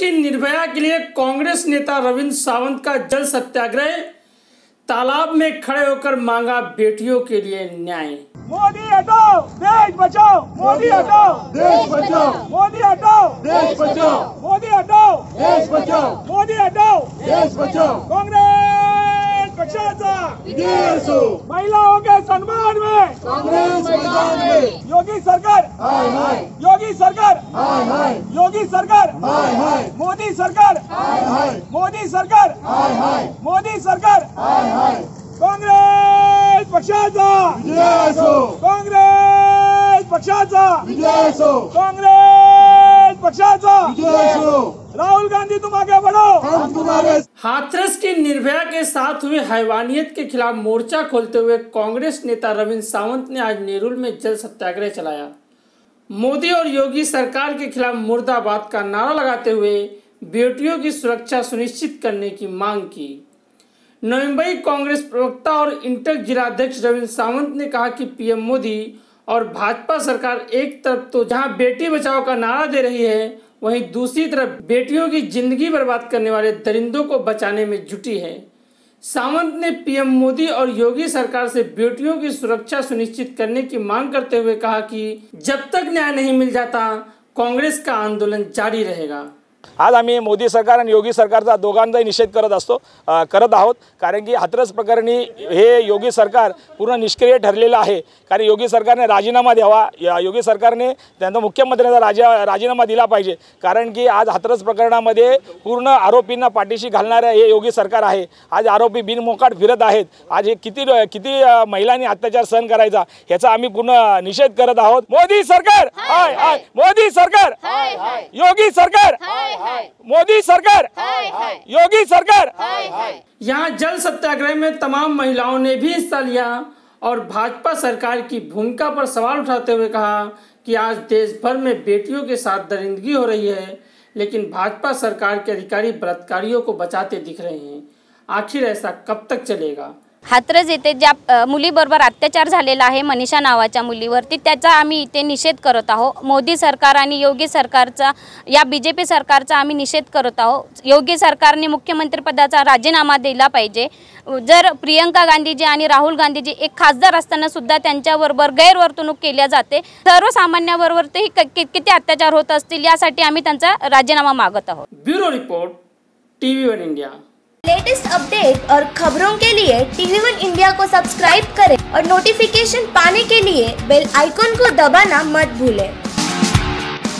की निर्भया के लिए कांग्रेस नेता रविंद्र सावंत का जल सत्याग्रह, तालाब में खड़े होकर मांगा बेटियों के लिए न्याय। मोदी हटाओ देश बचाओ, मोदी हटाओ देश बचाओ, मोदी हटाओ देश बचाओ, मोदी हटाओ देश बचाओ, मोदी हटाओ देश बचाओ। कांग्रेस पक्षाचा विजय असो। महिलाओं के सम्मान में कांग्रेस मैदान में। योगी सरकार हाय हाय, योगी सरकार हाय हाय, योगी सरकार हाय हाय, मोदी सरकार हाय हाय, मोदी सरकार हाय हाय, मोदी सरकार हाय हाय। कांग्रेस पक्षाचा विजय असो, कांग्रेस पक्षाचा विजय असो, कांग्रेस पक्षाचा विजय असो। राहुल गांधी तुम आगे बढ़ो, हम तुम्हारे। हाथरस की निर्भया के साथ हुए हैवानियत के खिलाफ मोर्चा खोलते हुए कांग्रेस नेता रविंद्र सावंत ने आज नेरुल में जल सत्याग्रह चलाया। मोदी और योगी सरकार के खिलाफ मुर्दाबाद का नारा लगाते हुए बेटियों की सुरक्षा सुनिश्चित करने की मांग की। नवी मुंबई कांग्रेस प्रवक्ता और इंटक जिलाध्यक्ष रविंद्र सावंत ने कहा कि पीएम मोदी और भाजपा सरकार एक तरफ तो जहां बेटी बचाओ का नारा दे रही है, वहीं दूसरी तरफ बेटियों की जिंदगी बर्बाद करने वाले दरिंदों को बचाने में जुटी है। सावंत ने पीएम मोदी और योगी सरकार से बेटियों की सुरक्षा सुनिश्चित करने की मांग करते हुए कहा कि जब तक न्याय नहीं मिल जाता कांग्रेस का आंदोलन जारी रहेगा। आज आम्ही मोदी सरकार आणि योगी सरकारचा दोघांचाही निषेध करत आहोत, कारण की हाथरस प्रकरणी हे योगी सरकार पूर्ण निष्क्रिय ठरलेलं आहे। कारण योगी सरकारने राजीनामा द्यावा, योगी सरकारने त्यांचा मुख्यमंत्र्यांचा राजीनामा दिला पाहिजे, कारण की आज हाथरस प्रकरणामध्ये पूर्ण आरोपींना पाठीशी घालणारे हे योगी सरकार आहे। आज आरोपी बिनमोकाट फिरत आहेत। आज हे किती महिलांनी अत्याचार सहन करायचा याचा आम्ही पूर्ण निषेध करत आहोत। मोदी सरकार हाय हाय, मोदी सरकार हाय हाय, योगी सरकार मोदी सरकार योगी सरकार। यहाँ जल सत्याग्रह में तमाम महिलाओं ने भी हिस्सा लिया और भाजपा सरकार की भूमिका पर सवाल उठाते हुए कहा कि आज देश भर में बेटियों के साथ दरिंदगी हो रही है, लेकिन भाजपा सरकार के अधिकारी बलात्कारियों को बचाते दिख रहे हैं। आखिर ऐसा कब तक चलेगा? हाथरस येथे ज्या मुलीबरोबर अत्याचार झालेला आहे मनीषा नावाच्या मुलीवरती, त्याचा आम्ही इथे निषेध करत आहोत। मोदी सरकार आणि योगी सरकारचा, या बीजेपी सरकारचा आम्ही निषेध करत आहोत। योगी सरकारने मुख्यमंत्रीपदाचा राजीनामा दिला पाहिजे। जर प्रियंका गांधीजी आणि राहुल गांधीजी एक खासदार असताना सुद्धा त्यांच्याबरोबर गैरवर्तणूक केली जाते, सर्वसामान्यांबरोबर ते किती अत्याचार होत असतील यासाठी आम्ही त्यांचा राजीनामा मागत आहोत। Bureau report, TV1 India. Latest update और खबरों के लिए TV1 इंडिया को सब्सक्राइब करें और नोटिफिकेशन पाने के लिए बेल आइकॉन को दबाना मत भूलें।